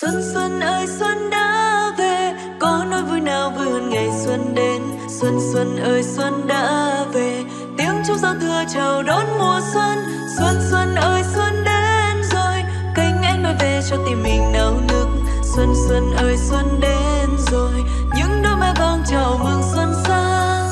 Xuân xuân ơi xuân đã về, có nỗi vui nào vui hơn ngày xuân đến. Xuân xuân ơi xuân đã về, tiếng chúc giao thừa chào đón mùa xuân. Xuân xuân ơi xuân đến rồi, cánh én mới về cho tim mình náo nức. Xuân xuân ơi xuân đến rồi, những đôi mái vang chào mừng xuân sang.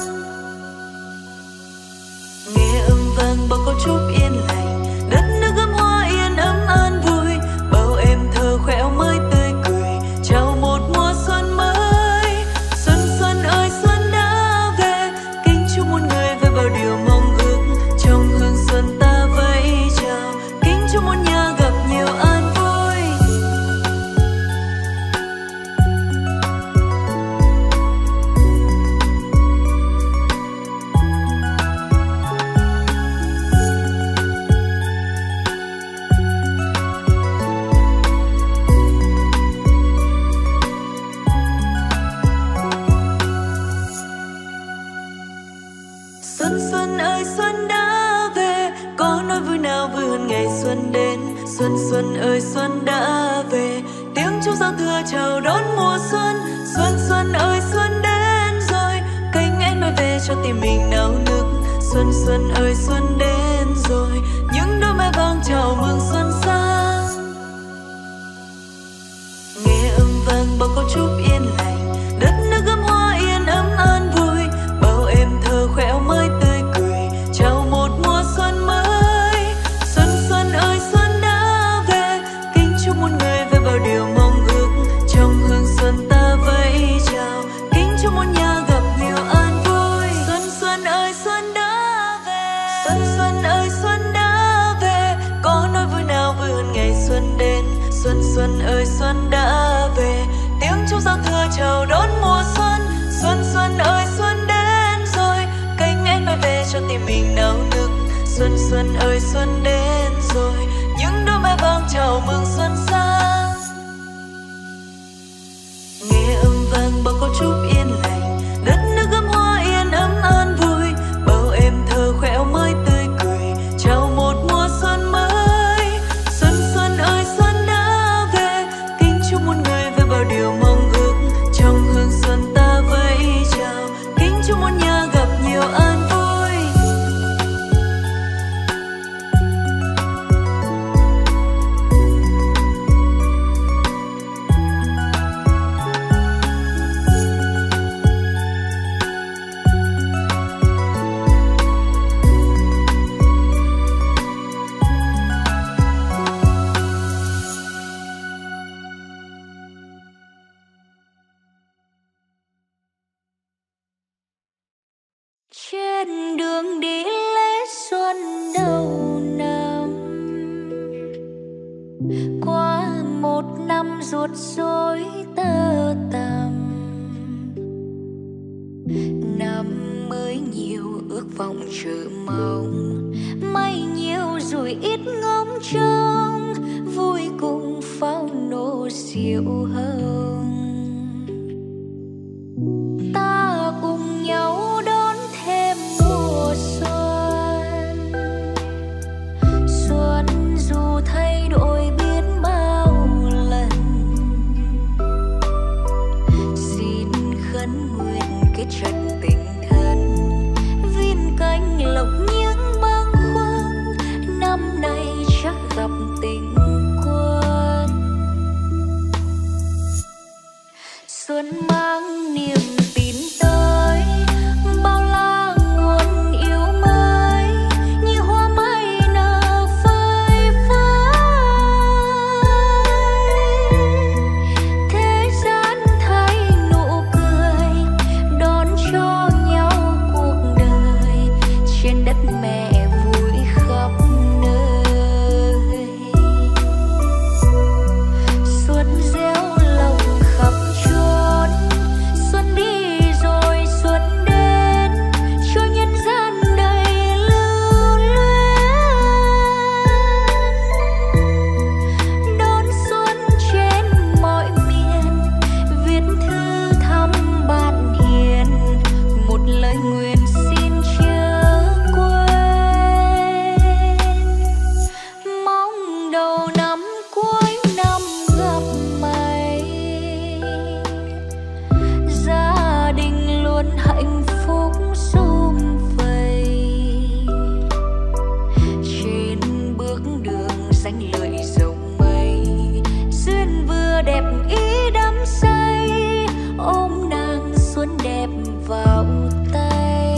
Nghe âm vang bao câu chúc yên lành, đất nước gấm hoa yên ấm an vui. Bao em thơ khỏe mới tươi cười, chào một mùa xuân mới. Xuân xuân ơi xuân đã về, kính chúc muôn người với bao điều mong ước. Trong hương xuân ta vẫy chào, kính chúc muôn nhà gặp nhiều an vui. Xuân xuân ơi xuân đã về, có nỗi vui nào vui hơn ngày xuân đến. Xuân xuân ơi xuân đã về, tiếng chúc giao thừa chào đón mùa xuân. Xuân xuân ơi xuân đến rồi, cánh én mới về cho tim mình náo nức. Xuân xuân ơi xuân đến rồi, những đôi mái vang chào mừng xuân sang. Nghe âm vang bao câu chúc yên lành, đất nước gấm hoa yên ấm an vui. Bao em thơ khỏe mới tươi cười, chào một mùa xuân mới. Xuân xuân ơi xuân đã về, kính chúc muôn người với bao điều mong ước. Trong hương xuân ta vẫy chào, kính chúc muôn nhà gặp nhiều an vui. Xuân xuân ơi xuân đã về, xuân xuân ơi xuân đã về, có nỗi vui nào vui hơn ngày xuân đến. Xuân xuân ơi xuân đã về, tiếng chúc giao thừa chào đón mùa xuân. Xuân xuân ơi xuân đến rồi, cánh én mới về cho tim mình náo nức. Xuân xuân ơi xuân đến rồi, những đôi mái vang chào mừng xuân sang. Nghe âm vang bao câu chúc yên lành, đất nước gấm hoa yên ấm an vui. Bao em thơ khỏe mới tươi cười, chào một mùa xuân mới. Xuân xuân ơi xuân đã về, kính chúc muôn người với bao điều mong ước. Trong hương xuân ta vẫy chào, kính chúc muôn nhà gặp nhiều an vui. Trên đường đi lễ xuân đầu năm, qua một năm ruột rối tơ tằm. Năm mới nhiều ước vọng chờ mong, may nhiều rồi ít ngóng trông, vui cùng pháo nổ rượu hồng. Ta cùng nhau đón thêm mùa xuân. Xuân dù thay đổi biết bao lần, xin khấn nguyện kết trật tình thân, viên cánh lộc những bâng khuâng, năm nay chắc gặp tình quân. dành lời dầu mây. Duyên vừa đẹp ý đắm say, ôm nàng xuân đẹp vào tay.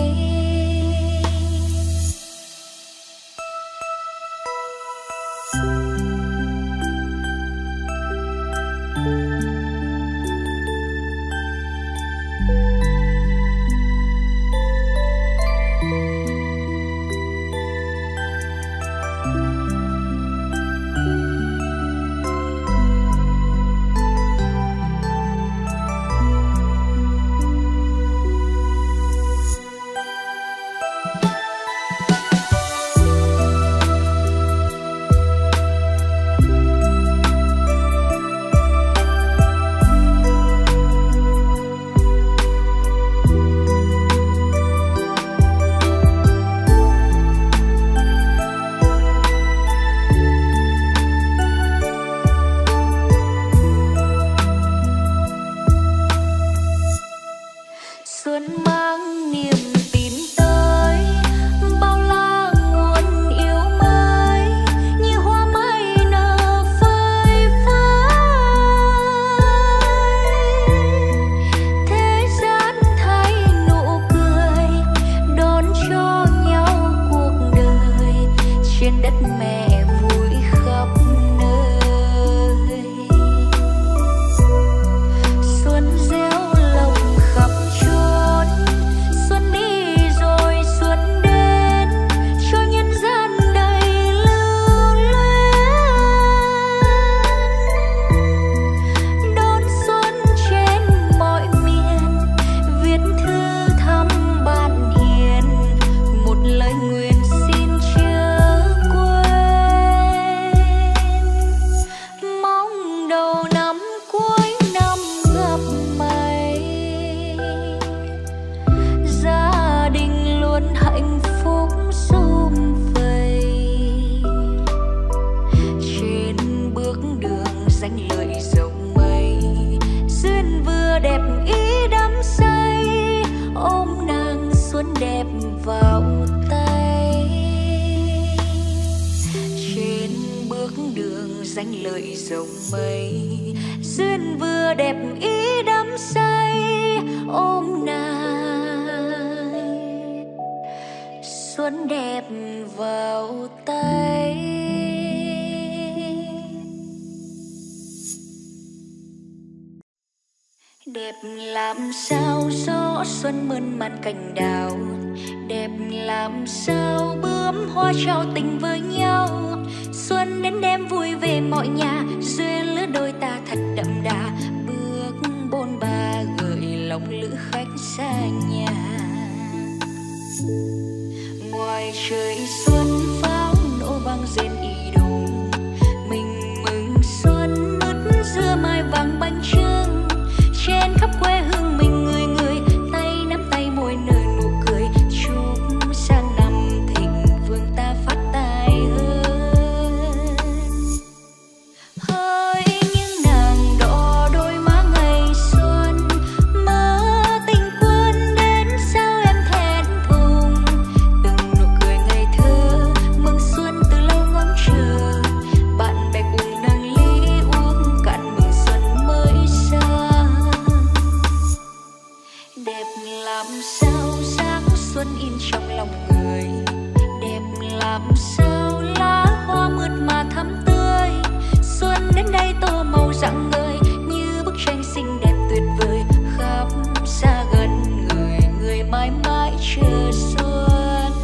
Đẹp làm sao gió xuân mơn man cành đào, đẹp làm sao bướm hoa trao tình với nhau. Xuân đến đêm vui về mọi nhà, duyên lứa đôi ta thật đậm đà. Bước bôn ba gợi lòng lữ khách xa nhà. Ngoài trời xuân pháo nổ vang rền ì đùng, mình mừng xuân mứt dưa mai vàng bánh chưng. Trên khắp quê hương mình người người tay nắm tay môi nở nụ cười, chúc sang năm thịnh vượng ta phát tài hơn. Hỡi những nàng đỏ đôi má ngày xuân, mơ tình quân đến sao em thẹn thùng. Từng nụ cười ngây thơ mừng xuân từ lâu ngóng chờ, bạn bè cùng nâng ly uống cạn mừng xuân mới sang. Đẹp làm sao sáng xuân in trong lòng người, đẹp làm sao lá hoa mượt mà thắm tươi. Xuân đến đây tô màu rạng ngời như bức tranh xinh đẹp tuyệt vời, khắp xa gần người người mãi mãi chờ xuân.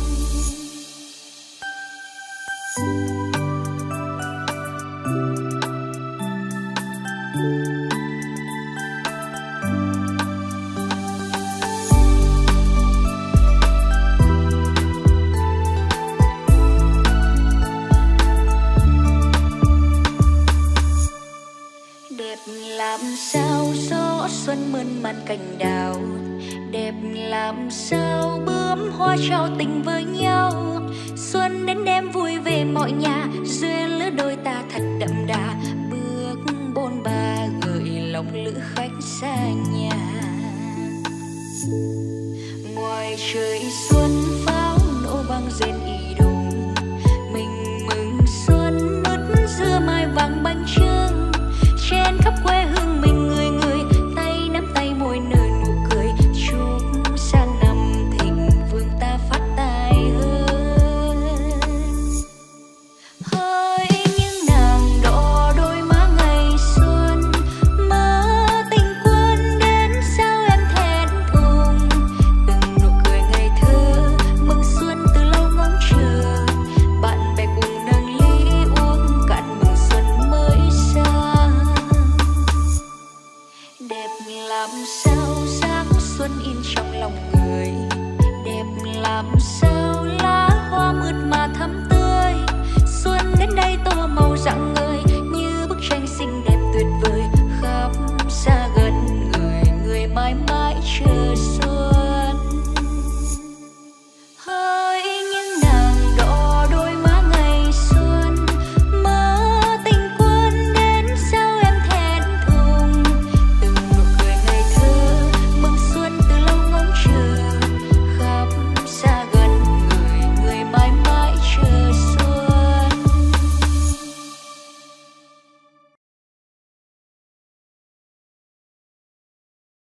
Đẹp làm sao gió xuân mơn man cành đào, đẹp làm sao bướm hoa trao tình với nhau. Xuân đến đêm vui về mọi nhà, duyên lứa đôi ta thật đậm đà. Bước bôn ba gợi lòng lữ khách xa nhà. Ngoài trời xuân pháo nổ vang rền ì đùng, mình mừng xuân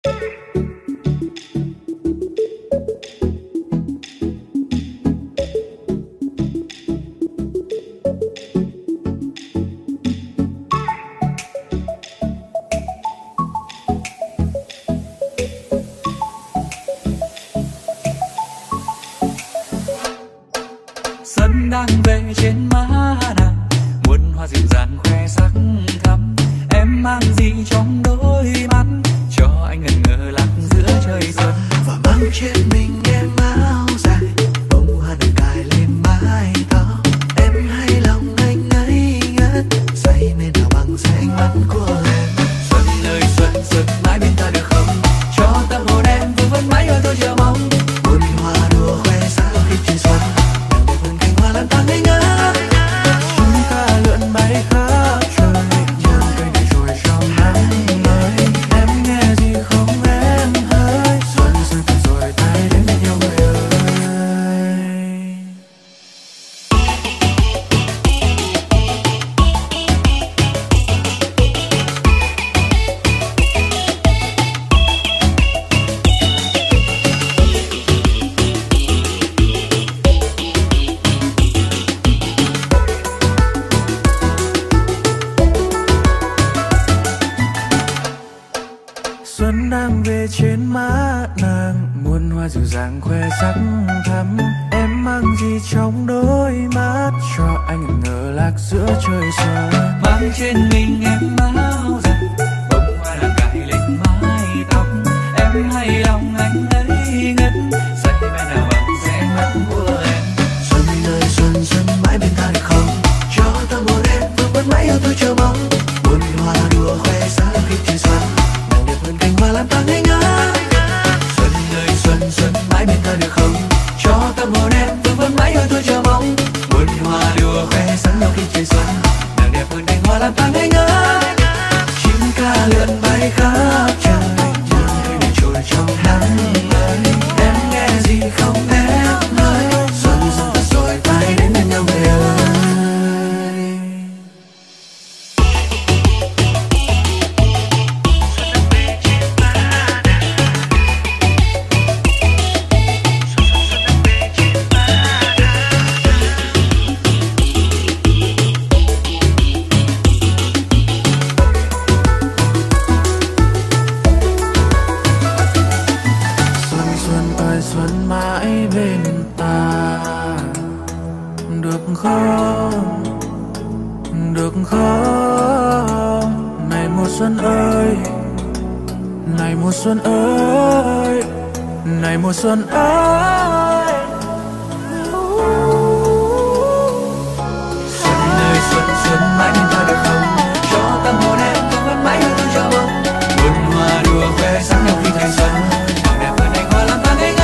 Xuân đang về trên má nàng, muôn hoa dịu dàng khoe sắc thắm. Em mang gì trong đôi mắt cho anh ngần ngơ lạc giữa trời xuân. Và mang trên mình em áo dài, bông hoa được cài lên mái tóc. Em hay lòng anh ngây ngất, say mê nào bằng say ánh mắt của em. Xuân ơi xuân, xuân mãi bên ta được không? Cho tâm hồn em vương vấn mãi ở tôi chờ mong. Muôn hoa đua khoe sắc khi trời xuân, nàng đẹp hơn cành hoa lan tàn ngây ngất. Chúng ta lượn bay khắp trời, nhường cây này rồi trong nắng mới. Em nghe gì không em hỡi? Xuân xuân thật rồi tay đến bên nhau người ơi. Xuân đang về trên má nàng, muôn hoa dịu dàng khoe sắc thắm. Em mang gì trong đôi mắt cho anh ngẩn ngơ lạc giữa trời xuân. Mang trên mình em áo dài, bông hoa đang cài lên mái tóc. Em hay lòng anh ngây ngất, say mê nào bằng say ánh mắt của em. Xuân ơi xuân, xuân mãi bên ta được không? Cho tâm hồn em vương vấn mãi yêu tôi chờ mong. Muôn hoa đua khoe sắc khi trời xuân, nàng đẹp hơn cành hoa lan tàn ngây ngất. Xuân ơi xuân, xuân mãi bên ta được không? Cho tâm hồn em vương vấn mãi yêu tôi chờ mong. Muôn hoa đua khoe sáng nhau khi trời xuân, nàng đẹp hơn cành hoa lan tàn ngây ngất. Chim ca lượn bay khắp trời, nhường cây này trôi trong nắng mới. Em nghe gì không em ơi? Xuân xuân thật rồi tay đến bên nhau người ơi. Xuân xuân ơi xuân mãi bên ta được không? Được không? Này mùa xuân ơi, này mùa xuân ơi, này mùa xuân ơi. Xuân ơi xuân, xuân mãi bên ta được không? Cho tâm hồn em vương vấn mãi yêu tôi chờ mong. Muôn hoa đua khoe sáng nhau khi thành xuân, nàng đẹp hơn cành hoa lan tàn ngây ngất.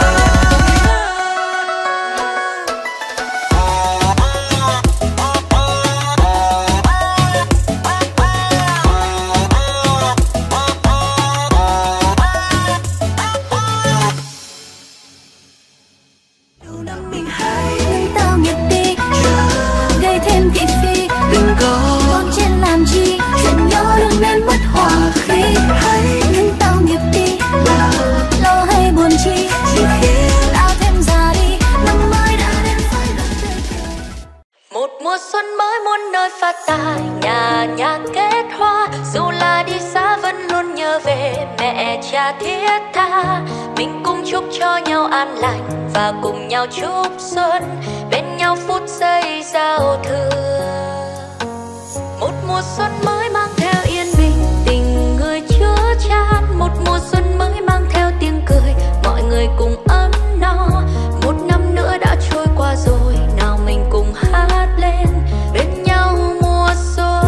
Đầu năm mình hãy Nhưng tao nghiệp đi gây thêm thị phi, đừng có con trên làm chi chuyện nhỏ đừng nên mất hòa khí. Nhưng tao nghiệp đi lo hay buồn chi, chỉ khiến tao thêm già đi, năm mới đã đến phải gần đây. Một mùa xuân mới muôn nơi phát tài, nhà nhà kết hoa, dù là đi xa vẫn luôn nhớ về mẹ cha thiết tha. Mình cùng chúc cho nhau an lành và cùng nhau chúc xuân, bên nhau phút giây giao thừa. Một mùa xuân mới mang theo yên bình, tình người chứa chan. Một mùa xuân mới mang theo tiếng cười, mọi người cùng ấm no. Một năm nữa đã trôi qua rồi, nào mình cùng hát lên bên nhau mùa xuân.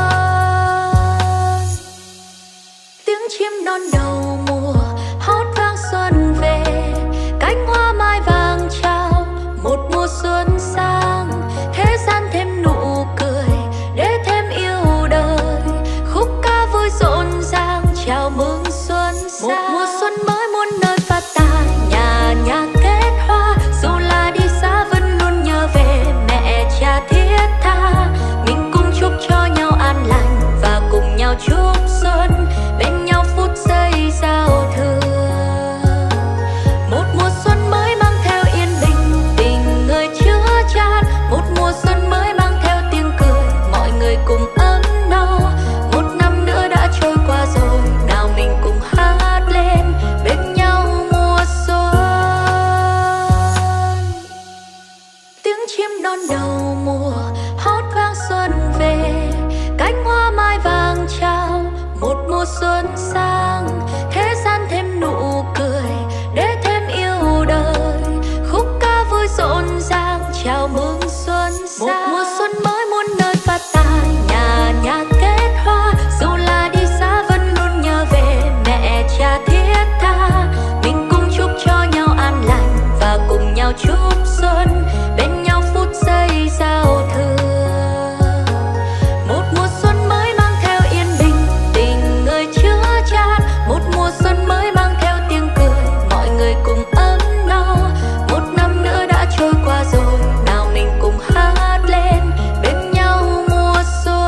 Tiếng chim non đầu mùa hót vang xuân về, cánh hoa mai vàng chào một mùa xuân sang. Thế gian thêm nụ cười để thêm yêu đời, cùng ấm no. Một năm nữa đã trôi qua rồi, nào mình cùng hát lên bên nhau mùa xuân. Tiếng chim non đầu mùa hót vang xuân về, cánh hoa mai vàng trao một mùa xuân sang. Thế gian thêm nụ cười để thêm yêu đời, khúc ca vui rộn ràng chào mừng xuân sang. Một mùa xuân mới muôn nơi phát tài, nhà nhà kết hoa. Dù là đi xa vẫn luôn nhớ về mẹ cha thiết tha. Mình cùng chúc cho nhau an lành và cùng nhau chúc xuân bên nhau phút giây giao thừa. Một mùa xuân mới mang theo yên bình, tình người chứa chan. Một mùa xuân mới mang theo tiếng cười, mọi người cùng ấm no. Một năm nữa đã trôi qua rồi, nào mình cùng hát lên bên nhau mùa xuân.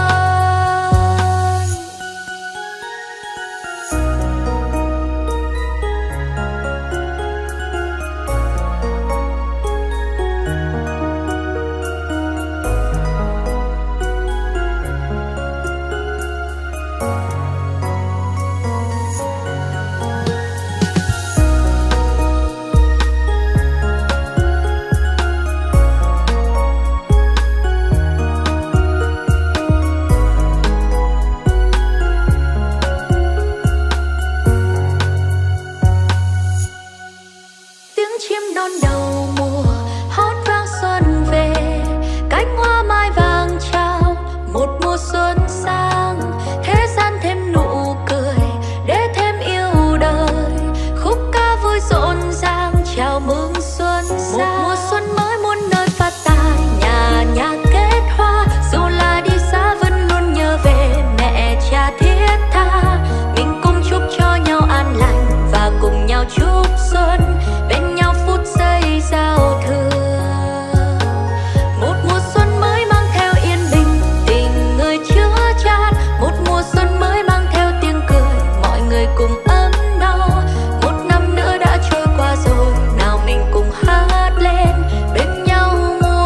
Tiếng chim non đầu mùa hót vang xuân về, cánh hoa mai vàng trao một mùa xuân sang. Thế gian thêm nụ cười để thêm yêu đời, khúc ca vui rộn ràng chào mừng xuân sang. Một mùa xuân mới muôn nơi phát tài, nhà nhà kết hoa. Dù là đi xa vẫn luôn nhớ về mẹ cha thiết tha. Mình cùng chúc cho nhau an lành và cùng nhau chúc xuân bên nhau phút giây giao thừa. Một mùa xuân mới mang theo yên bình, tình người chứa chan. Một mùa xuân mới mang theo tiếng cười, mọi người cùng ấm no. Một năm nữa đã trôi qua rồi, nào mình cùng hát lên bên nhau mùa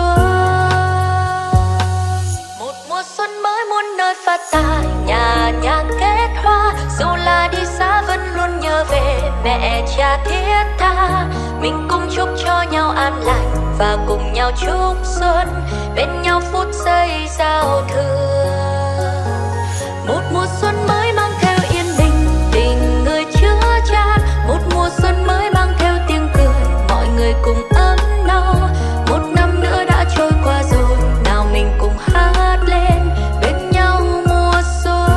xuân. Một mùa xuân mới muôn nơi phát tài, nhà nhà kết hoa. Dù là đi xa vẫn luôn nhớ về mẹ cha thiết tha. Mình cùng chúc cho nhau an lành và cùng nhau chúc xuân bên nhau phút giây giao thừa. Một mùa xuân mới mang theo yên bình, tình người chứa chan. Một mùa xuân mới mang theo tiếng cười, mọi người cùng ấm no. Một năm nữa đã trôi qua rồi, nào mình cùng hát lên bên nhau mùa xuân.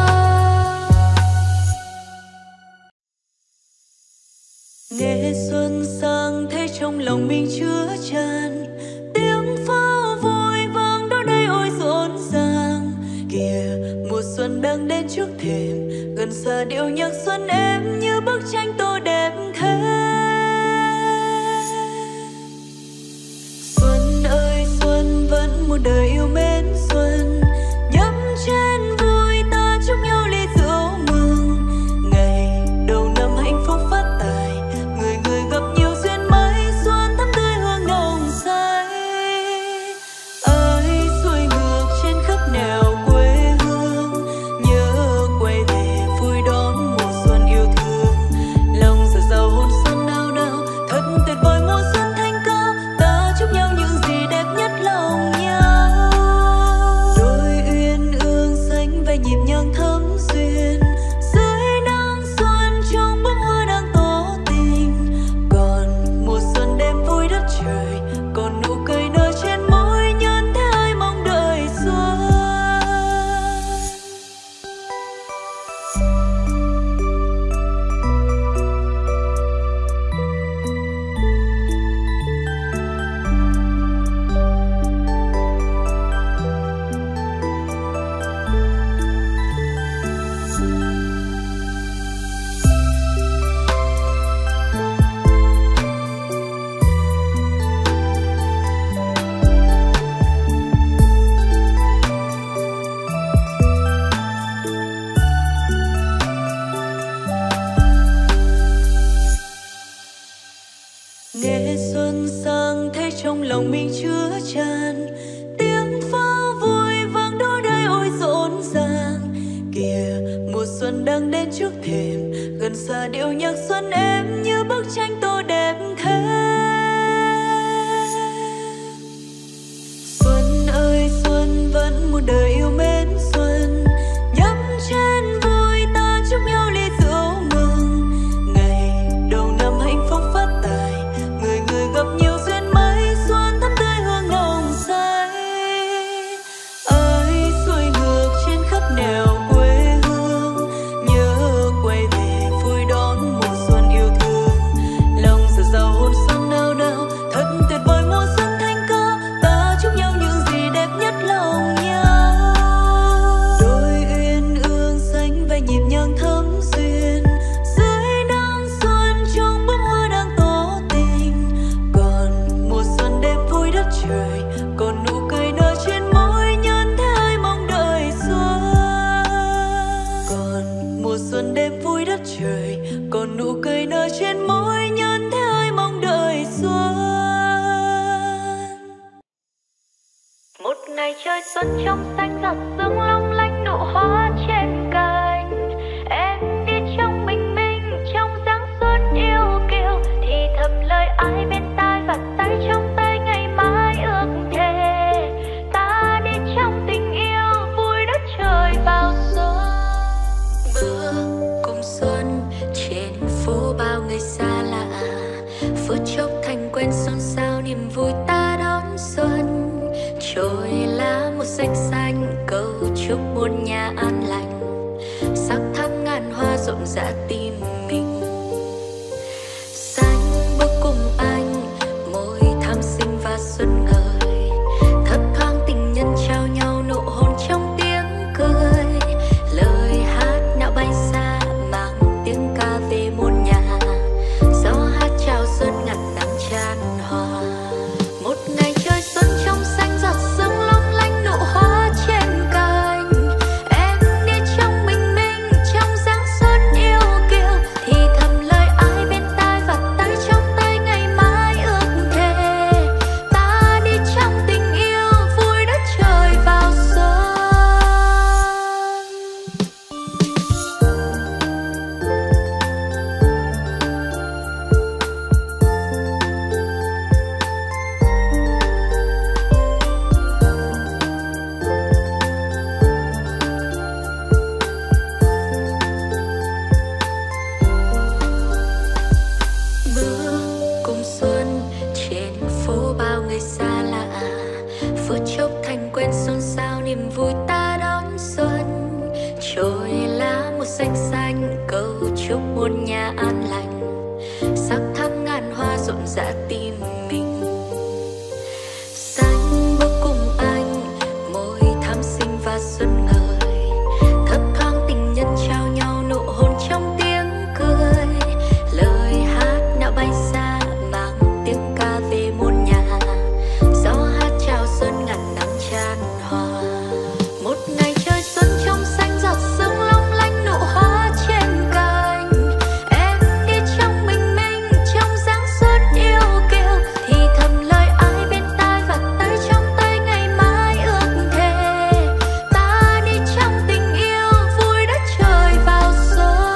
Nghe xuân sang thấy trong lòng mình chứa chan, tiếng pháo vui vang đó đây ôi rộn ràng. Kìa mùa xuân đang đến trước thềm, gần xa điệu nhạc xuân em như bức tranh tô đẹp thế. Xuân ơi xuân vẫn muôn đời yêu mến xuân, nhấp chén vui ta chúc nhau ly rượu mừng. Ngày đầu năm hạnh phúc phát tài, người người gặp nhiều duyên mới, xuân thắm tươi hương nồng say. Ơi xuôi ngược trên khắp nẻo quê hương, nhớ quay về vui đón mùa xuân yêu thương. Lòng giờ giàu hôn xuân nao nao, thật tuyệt vời mùa xuân thanh cao. Ta chúc nhau những gì đẹp nhất lòng nhau. xuân đang đến trước thềm, gần xa điệu nhạc xuân em như bức tranh tô đẹp thế. Xuân ơi xuân vẫn muôn đời yêu mến xuân, nhấp chén vui ta chúc nhau ly rượu mừng. Ngày đầu năm hạnh phúc phát tài, người người gặp nhiều duyên mới, xuân thắm tươi hương nồng say. Ơi xuôi ngược trên khắp nẻo quê hương, nhớ quay về vui đón mùa xuân yêu thương. Lòng giờ giàu hồn xuân nao nao, thật tuyệt vời mùa xuân thanh cao. Ta chúc nhau những gì đẹp nhất lòng nhau. Đôi uyên ương xanh ve nhịp nhàng thắm duyên, dưới nắng xuân trong bông hoa đang tỏ tình. Còn mùa xuân đêm vui đất trời, còn nụ cười nở trên môi nhân thế ai mong đợi xuân. Còn mùa xuân đêm vui đất trời, còn nụ cười nở trên môi nhân thế ai mong đợi xuân. Một ngày trời xuân trong xanh giọt sương long lanh nụ hoa trên cành. Em đi trong bình minh trong dáng xuân yêu kiều, thì thầm lời ai bên tai và tay trong tay ngày mai ước thề. Ta đi trong tình yêu vui đất trời vào xuân. Bữa cùng xuân trên phố bao người xa lạ, phút chốc thành quen xôn xao niềm vui ta đón xuân. Trôi lá một xanh xanh cầu chúc muôn nhà an lành, sắc thắm ngàn hoa rộn rã tim mình. Xanh bước cùng anh môi thắm xinh và xuân ngời, thấp thoáng tình nhân trao nhau nụ hôn trong tiếng cười. Lời hát não bay xa mang tiếng ca về muôn nhà, gió hát chào xuân ngàn nắng chan hòa. Một ngày trời xuân trong xanh giọt sương long lanh nụ hoa trên cành. Em đi trong bình minh trong dáng xuân yêu kiều, thì thầm lời ai bên tai và tay trong tay ngày mai ước thề. Ta đi trong tình yêu vui đất trời vào xuân. Bữa cùng xuân trên phố bao người xa lạ, phút chốc thành quen xôn xao niềm vui ta đón xuân. Trôi lá một xanh xanh cầu chúc muôn nhà an lành, sắc thắm ngàn hoa rộn rã tim mình. Xanh bước cùng anh môi thắm xinh và xuân ngời, thấp thoáng tình nhân trao nhau nụ hôn trong tiếng cười. Lời hát não bay xa mang tiếng ca về muôn nhà, gió hát chào xuân ngàn nắng chan hòa. Một ngày trời xuân trong xanh giọt sương long lanh nụ hoa trên cành. Em đi trong bình minh trong dáng xuân yêu kiều, thì thầm lời ai bên tai và tay trong tay ngày mai ước thề. Ta đi trong tình yêu vui đất trời vào xuân.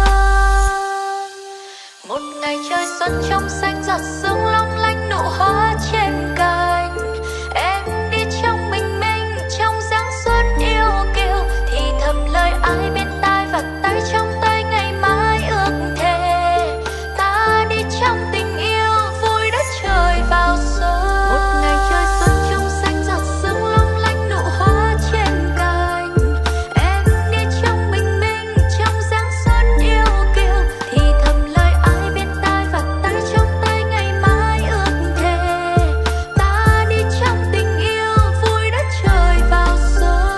Một ngày trời xuân trong xanh giọt sương long lanh nụ hoa trên cành. Em đi trong bình minh trong dáng xuân yêu kiều, thì thầm lời ai bên tai và tay trong tay ngày mai ước thề. Ta đi trong tình yêu vui đất trời vào xuân. Một ngày trời xuân trong xanh giọt sương long lanh nụ hoa trên cành. Em đi trong bình minh trong dáng xuân yêu kiều, thì thầm lời ai bên tai và tay trong tay ngày mai ước thề. Ta đi trong tình yêu vui đất trời vào xuân.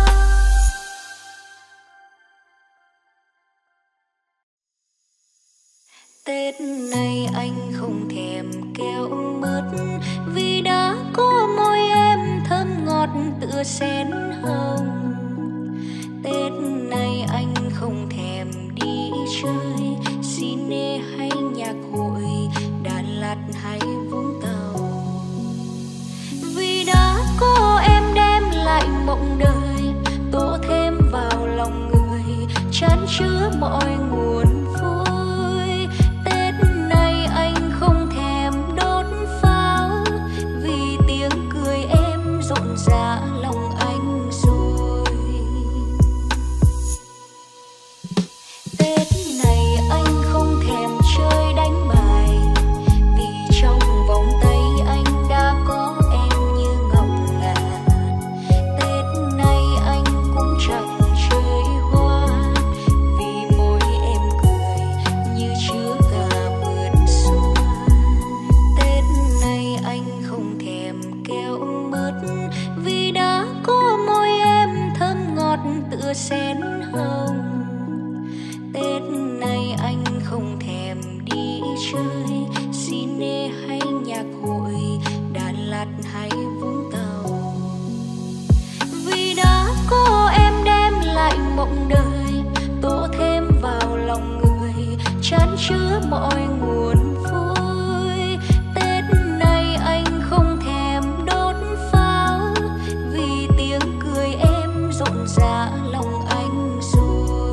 Tết này anh không thèm kẹo mứt, vì đã có môi em thơm ngọt tựa sen hồng. Tết này anh không thèm đi chơi cine hay nhạc hội Đà Lạt hay Vũng Tàu, vì đã có em đem lại mộng đời, tô thêm vào lòng người chán chứa mọi nguồn vui. Tết này anh không thèm đốt pháo, vì tiếng cười em rộn rã lòng anh rồi. Tết này anh không thèm chơi đánh bài, vì trong vòng tay anh đã có em như ngọc ngà. Tết này anh cũng chẳng chơi hoa, vì môi em cười như chứa cả vườn xuân. Tết này anh không thèm kẹo mứt, vì đã có môi em thơm ngọt tựa sen hồng. Tết này anh không thèm đi chơi cine hay nhạc hội, Đà Lạt hay Vũng Tàu, vì đã có em đem lại mộng đời, tô thêm vào lòng người chan chứa mọi nguồn vui. Tết này anh không thèm đốt pháo, vì tiếng cười em rộn rã lòng anh rồi.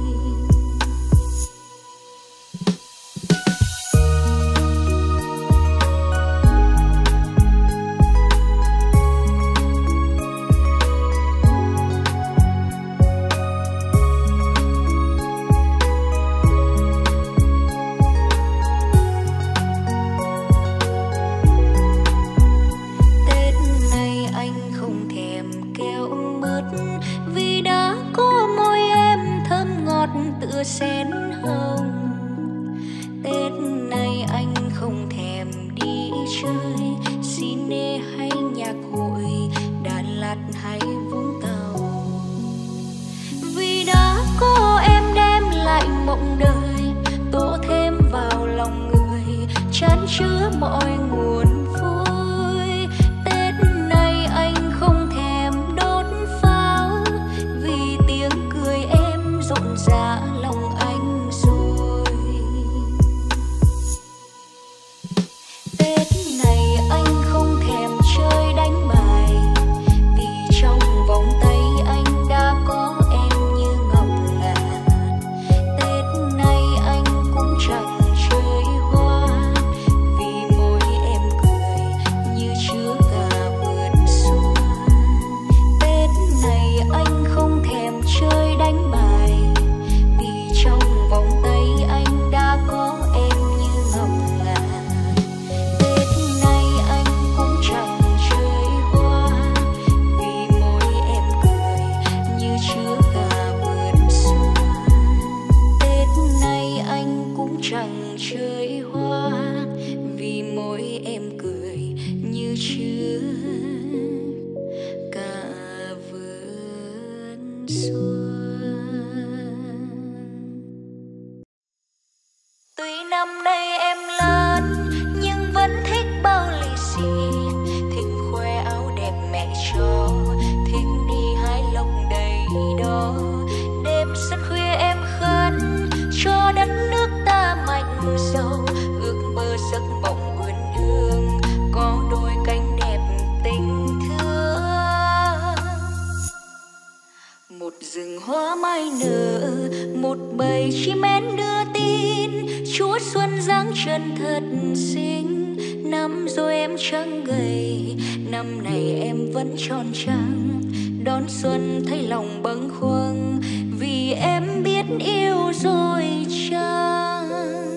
Tết này anh không thèm kẹo mứt, vì đã có môi em thơm ngọt tựa sen hồng. Tết này anh không thèm đi chơi cine hay nhạc hội, Đà Lạt hay Vũng Tàu, vì đã có em đem lại mộng đời, tô thêm vào lòng người chan chứa mọi nguồn vui. Tết này anh không thèm đốt pháo, vì tiếng cười em rộn rã lòng anh rồi. Tết này anh không thèm chơi đánh bài, vì trong vòng tay anh đã có em như ngọc ngà. Tết này anh cũng chẳng chơi hoa, vì môi em cười như chứa cả vườn xuân. Tết này anh không thèm chơi đánh bài, vì trong vòng tay anh đã có em như ngọc ngà. Tết này anh cũng chẳng chơi hoa, vì môi em cười như chứa cả vườn xuân. Tết này anh cũng chẳng chơi hoa, vì môi em cười như chứa cả vườn xuân. Tuy năm nay em lớn nhưng vẫn thích bao lì xì, thích khoe áo đẹp mẹ cho, thích đi hái lộc đầy đó. Đêm sân khuya em khấn cho đất nước ta mạnh giàu, ước mơ giấc mộng uyên ương có đôi cánh đẹp tình thương. Một rừng hoa mai nở, một bầy chim én đưa tin, Chúa xuân giáng chân thật xinh. Năm rồi em chẳng gầy, năm này em vẫn tròn trắng, đón xuân thấy lòng bâng khuâng, vì em biết yêu rồi chăng.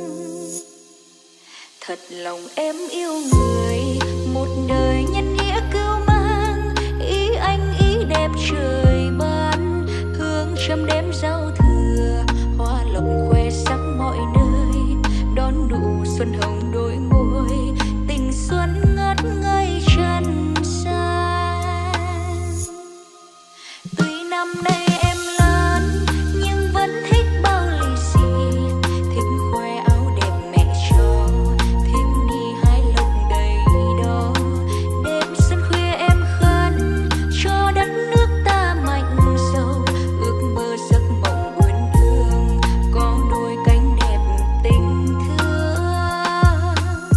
Thật lòng em yêu người, một đời nhân nghĩa cưu mang, ý anh ý đẹp trời ban, hương trăm đêm giao thừa, hoa lộc khoe sắc mọi nơi, đón nụ xuân hồng đôi môi, tình xuân ngất ngây chân gian. Tuy năm nay em lớn nhưng vẫn thích bao lì xì, thích khoe áo đẹp mẹ cho, thích đi hái lộc đầy đó. Đêm sân khuya em khấn cho đất nước ta mạnh giàu, ước mơ giấc mộng uyên ương có đôi cánh đẹp tình thương.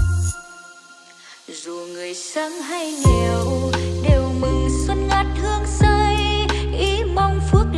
Dù người sáng hay nghèo đều mừng xuân ngát hương say, ý mong phước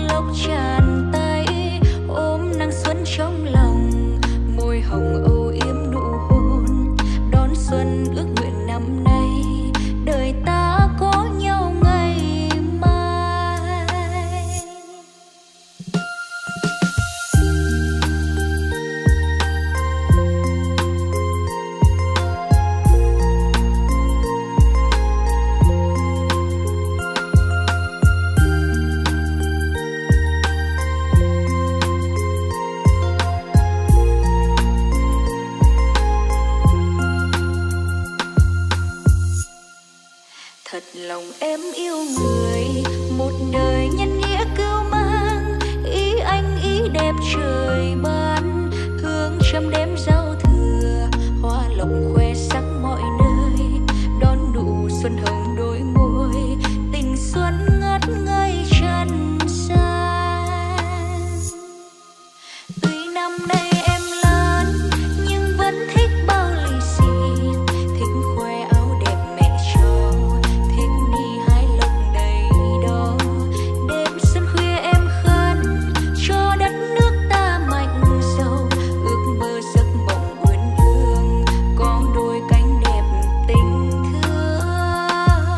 lòng em yêu người, một đời nhân nghĩa cưu mang, ý anh ý đẹp trời ban, hương trăm đêm giao thừa, hoa lộc khoe sắc mọi nơi, đón nụ xuân hồng đôi môi, tình xuân ngất ngây trần gian. Tuy năm nay em lớn nhưng vẫn thích bao lì xì, thích khoe áo đẹp mẹ cho, thích đi hái lộc đầy đó. Đêm xuân khuya em khấn cho đất nước ta mạnh giàu, ước mơ giấc mộng uyên ương có đôi cánh đẹp tình thương.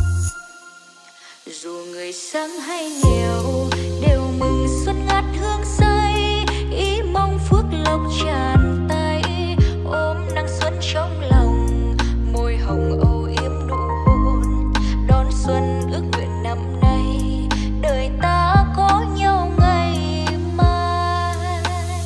Dù người sang hay nghèo đều mừng xuân ngát hương say, ý mong phước lộc tràn tay, ôm nắng xuân trong lòng, môi hồng âu yếm nụ hôn, đón xuân ước nguyện năm nay đời ta có nhau ngày mai.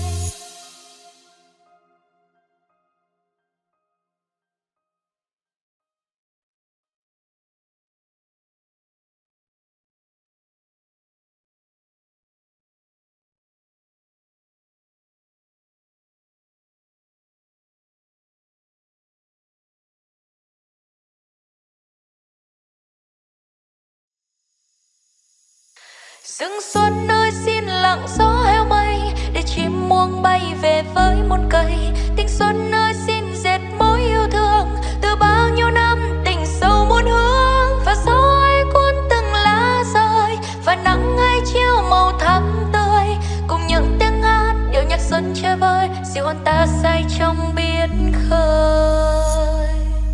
Rừng xuân ơi xin lặng gió heo mây, để chim muông bay về với một cây. Tình xuân ơi xin dệt mối yêu thương, từ bao nhiêu năm tình sâu muôn hướng. Và gió ấy cuốn từng lá rơi, và nắng ấy chiếu màu thắm tươi, cùng những tiếng hát điệu nhạc xuân chơi vơi, dịu hồn ta say trong biển khơi.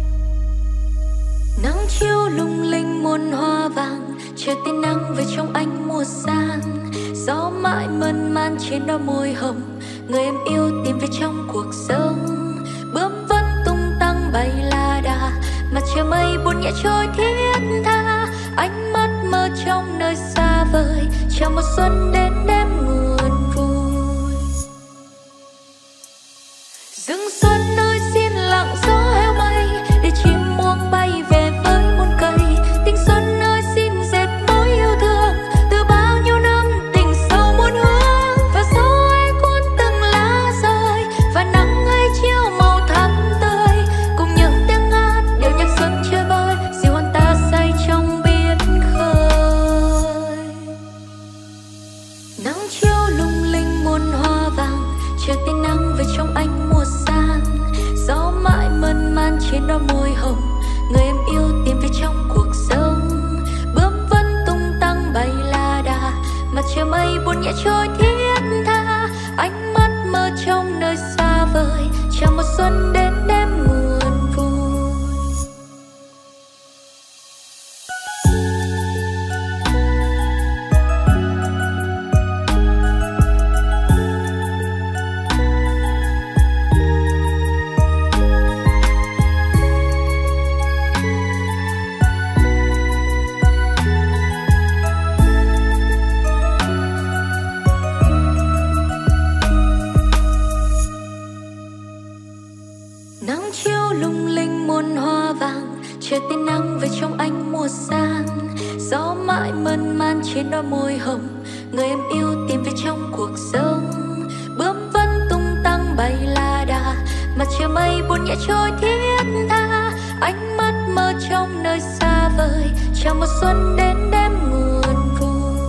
Nắng chiếu lung linh muôn hoa vàng, chờ tia nắng về trong ánh mùa sang. Gió mãi mơn man trên đôi môi hồng, người em yêu tìm về trong cuộc sống. Bướm vẫn tung tăng bay la đà, mặt trời mây buồn nhẹ trôi thiết tha. Ánh mắt mơ trong nơi xa vời, chào mùa xuân đến đêm nguồn vui. Rừng xuân ơi xin lặng gió heo mây, để chim muông bay về với một cây. Tình xuân ơi xin dệt mối yêu thương, từ bao nhiêu năm tình sâu muôn hướng. Và gió ấy cuốn từng lá rơi, và nắng ấy chiếu màu thắm tươi, cùng những tiếng hát điệu nhạc xuân chơi vơi, dịu hồn ta say trong biển khơi. Nắng chiếu lung linh muôn hoa vàng, chờ tia nắng về trong ánh mùa sang. Gió mãi mơn man trên đôi môi hồng, người em yêu tìm về trong cuộc sống. Bướm vẫn tung tăng bay la đà, mặt trời mây buồn nhẹ trôi thiết tha. Ánh mắt mơ trong nơi xa vời, chào mùa xuân đến đêm nguồn vui. Nắng chiếu lung linh muôn hoa vàng, chờ tia nắng về trong ánh mùa sang. Gió mãi mơn man trên đôi môi hồng, người em yêu tìm về trong cuộc sống. Bướm vẫn tung tăng bay la đà, mặt trời mây buồn nhẹ trôi thiết tha. Ánh mắt mơ trong nơi xa vời, chào mùa xuân đến đêm nguồn vui.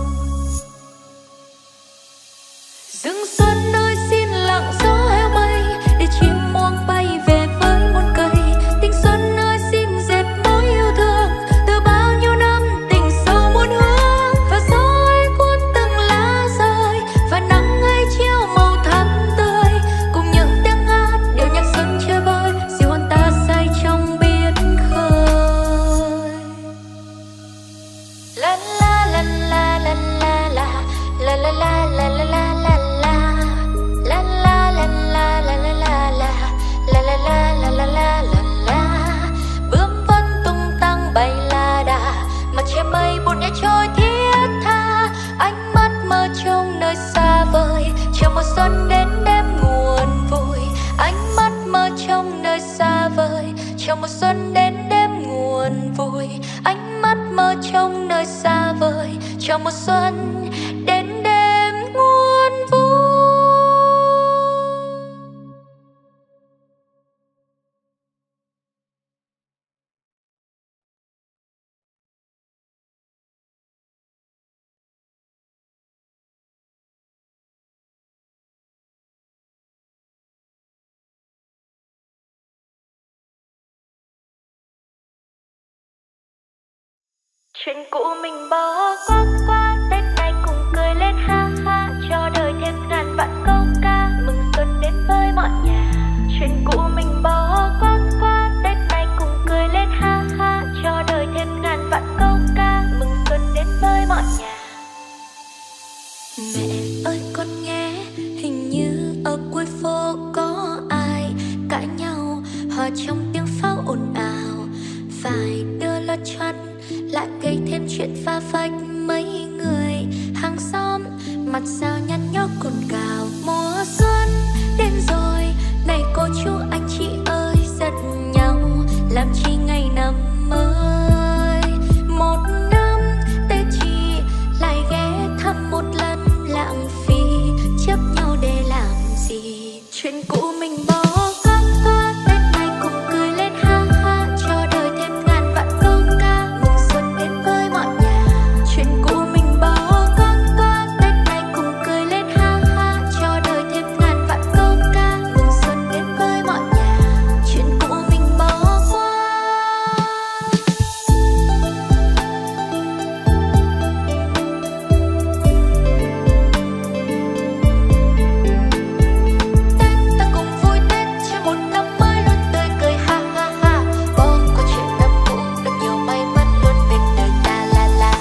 Rừng xuân ơi xin lặng gió heo mây, để chim muông bay về với một cây. Tình xuân ơi xin dệt mối yêu thương, từ bao nhiêu năm tình sâu muôn hướng. Và gió ấy cuốn từng lá rơi, và nắng ấy chiếu màu thắm tươi, cùng những tiếng hát điệu nhạc xuân chơi vơi, dịu hồn ta say trong biển khơi. La một xuân đến đêm muôn vui. Chuyện cũ mình bỏ qua, Tết này cùng cười lên ha ha, cho đời thêm ngàn vạn câu ca, mừng xuân đến với mọi nhà. Chuyện cũ mình bỏ qua, Tết này cùng cười lên ha ha, cho đời thêm ngàn vạn câu ca, mừng xuân đến với mọi nhà. Mẹ ơi con nghe, hình như ở cuối phố có ai cãi nhau, hòa trong tiếng pháo ồn ào, phải đưa loa choán lại gây thêm chuyện pha phách. Mấy người hàng xóm mặt sao nhăn nhó cồn cào. Mùa xuân đến rồi, này cô chú anh chị ơi, giận nhau làm chi ngày năm mới. Một năm Tết chi lại ghé thăm một lần, lãng phí chấp nhau để làm gì. Chuyện cũ mình bỏ qua, Tết này cùng cười lên ha ha, cho đời thêm ngàn vạn câu ca, mừng xuân đến với mọi nhà. Chuyện cũ mình bỏ qua, Tết này cùng cười lên ha ha, cho đời thêm ngàn vạn câu ca, mừng xuân đến với mọi nhà. Chuyện cũ mình bỏ qua. Ta cùng vui Tết cho một năm mới luôn tươi cười ha ha ha, bỏ qua chuyện năm cũ, được nhiều may mắn luôn bên đời ta la la.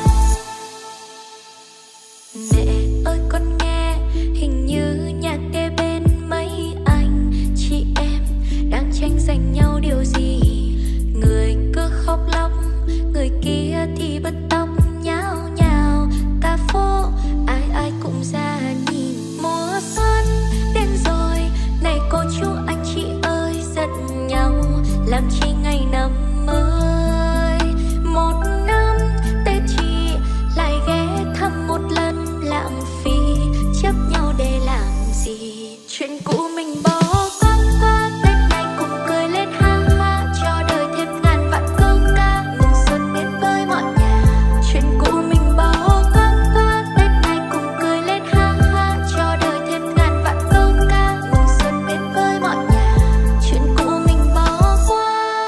Mẹ ơi con nghe, hình như nhà kế bên mấy anh chị em đang tranh giành nhau điều gì. Người cứ khóc lóc, người kia thì bứt tóc nhao nhao, cả phố ai ai cũng ra nhìn. Mùa xuân đến rồi, này cô chú anh chị ơi, giận nhau làm chi ngày năm mới. Một năm Tết chi lại ghé thăm một lần, lãng phí chấp nhau để làm gì. Chuyện cũ mình bỏ qua, Tết này cùng cười lên ha ha, cho đời thêm ngàn vạn câu ca, mừng xuân đến với mọi nhà. Chuyện cũ mình bỏ qua, Tết này cùng cười lên ha ha, cho đời thêm ngàn vạn câu ca, mừng xuân đến với mọi nhà. Chuyện cũ mình bỏ qua.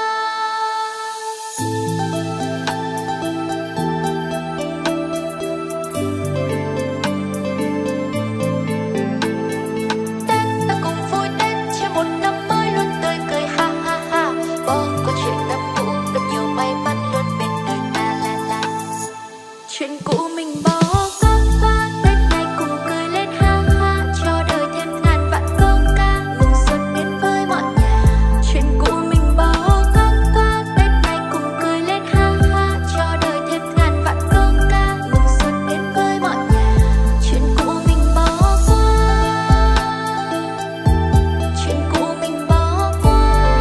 Tết ta cùng vui Tết cho một năm mới luôn tươi cười ha ha ha, bỏ qua chuyện năm cũ, được nhiều may mắn luôn bên đời ta la la. Chuyện cũ mình bỏ qua, Tết này cùng cười lên ha ha, cho đời thêm ngàn vạn câu ca, mừng xuân đến với mọi nhà. Chuyện cũ mình bỏ qua, Tết này cùng cười lên ha ha, cho đời thêm ngàn vạn câu ca, mừng xuân đến với mọi nhà. Chuyện cũ mình bỏ qua. Chuyện cũ mình bỏ qua.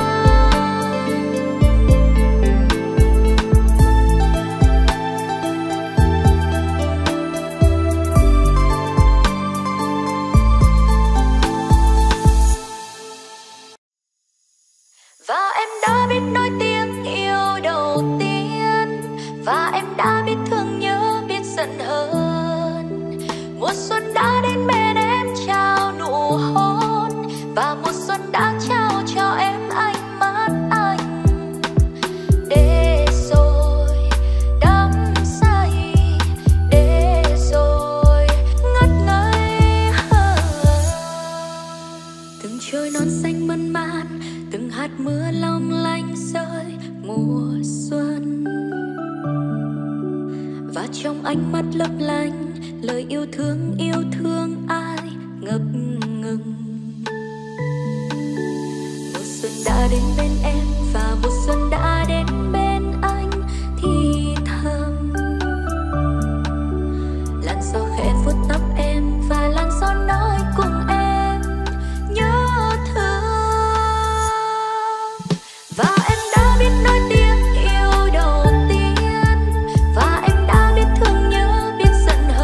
Và em đã biết nói tiếng yêu đầu tiên, và em đã biết thương nhớ, biết giận hờn. Mùa xuân đã đến bên em trao nụ hôn, và mùa xuân đã trao cho em ánh mắt anh. Để rồi đắm say, để rồi ngất ngây. Từng trôi non xanh mơn man, từng hạt mưa long lanh rơi mùa xuân. Và trong ánh mắt lấp lánh, lời yêu thương ai ngập ngừng. Mùa xuân đã đến bên em, và mùa xuân đã đến bên anh thì thầm. Làn gió khẽ vuốt tóc em, và làn gió nói cùng em nhớ thương. Và em đã biết nói tiếng yêu đầu tiên, và em đã biết thương nhớ, biết giận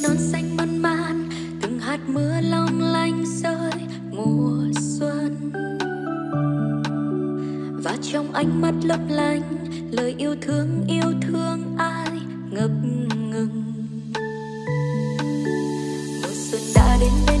non xanh mơn man, từng hạt mưa long lanh rơi mùa xuân. Và trong ánh mắt lấp lánh, lời yêu thương ai ngập ngừng. Mùa xuân đã đến bên